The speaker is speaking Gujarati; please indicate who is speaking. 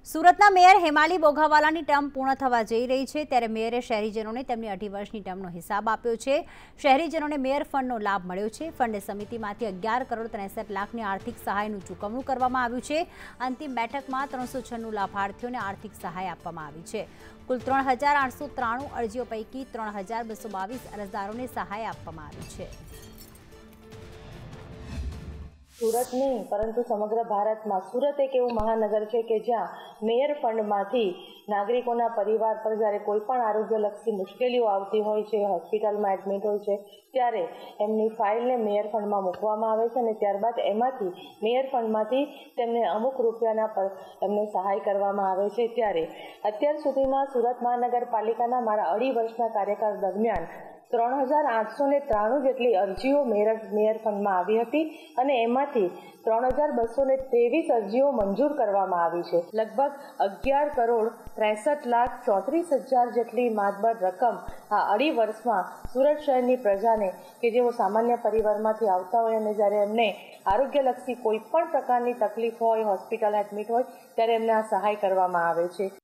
Speaker 1: સુરતના મેયર હેમાલી બોઘાવાલાની ટર્મ પૂર્ણ થવા જઈ રહી છે ત્યારે મેયરે શહેરીજનોને તેમની 2.5 વર્ષની ટર્મનો હિસાબ આપ્યો છે। શહેરીજનોને મેયર ફંડનો લાભ મળ્યો છે। ફંડ સમિતિમાંથી 11 કરોડ 63 લાખની આર્થિક સહાયનું ચૂકવણું કરવામાં આવ્યું છે। અંતિમ બેઠકમાં 396 લાભાર્થીઓને આર્થિક સહાય આપવામાં આવી છે। કુલ 3893 અરજીઓ પૈકી 3222 અરજદારોને સહાય આપવામાં આવી છે।
Speaker 2: सूरत नहीं परंतु समग्र भारत में सूरत एक एवं महानगर है कि ज्यां मेयर फंड में नागरिकों परिवार पर जयरे कोईपण आरोग्यलक्षी मुश्केलीओ आवती होय छे, होस्पिटल में एडमिट होय छे त्यारे एमनी फाइल ने मेयर फंड में मूकवामां आवे छे अने त्यारबाद एमांथी मेयर फंड मांथी तेमने अमुक रूपियाना पर एमने सहाय करवामां आवे छे। त्यारे अत्यार सुधीमां सूरत महानगरपालिकाना मारा 2.5 वर्षना कार्यकाल दरमियान 3893 જેટલી અરજીઓ મેયર ફંડમાં આવી હતી અને એમાંથી 3223 અરજીઓ મંજૂર કરવામાં આવી છે। લગભગ 11 કરોડ 63 લાખ 34 હજાર જેટલી માતબર રકમ આ 2.5 વર્ષમાં સુરત શહેરની પ્રજાને કે જેઓ સામાન્ય પરિવારમાંથી આવતા હોય અને જ્યારે એમને આરોગ્યલક્ષી કોઈ પણ પ્રકારની તકલીફ હોય, હોસ્પિટલ એડમિટ હોય ત્યારે એમને આ સહાય કરવામાં આવે છે।